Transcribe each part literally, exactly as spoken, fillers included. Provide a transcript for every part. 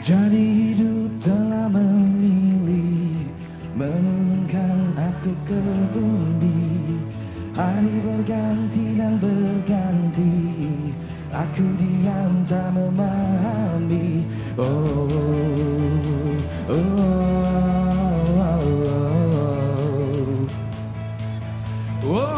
Jadi hidup telah memilih menurunkan aku ke bumi. Hari berganti dan berganti, aku diam tak memahami. Oh, oh, oh, oh, oh, oh.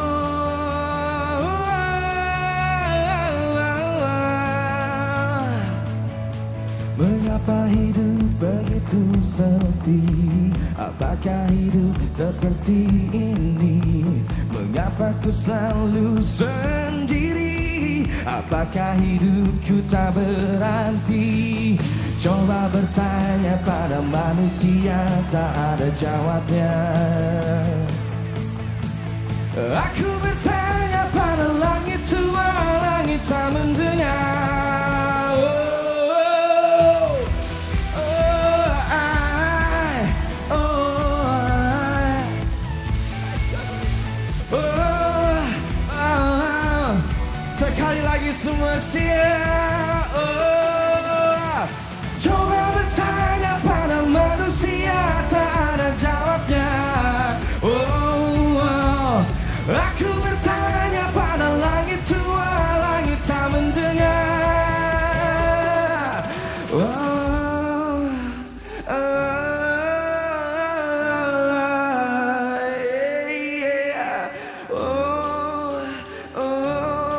Mengapa hidup begitu sepi? Apakah hidup seperti ini? Mengapa ku selalu sendiri? Apakah hidupku tak berarti? Coba bertanya pada manusia, tak ada jawabnya. Aku bertanya pada langit tua, langit tak mendengar. Sekali lagi semua siap. Oh. Coba bertanya pada manusia, tak ada jawabnya. Oh, oh. Aku bertanya pada langit tua, langit tak mendengar. Oh, oh, yeah, oh, oh.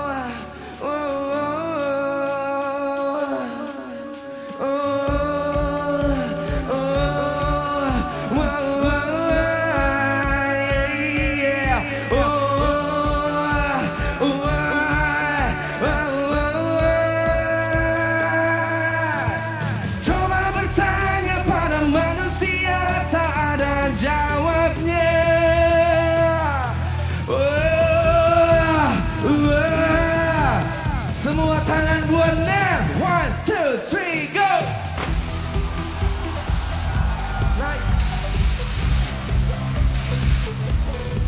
Semua tangan buat now. One, two, three, go. Right.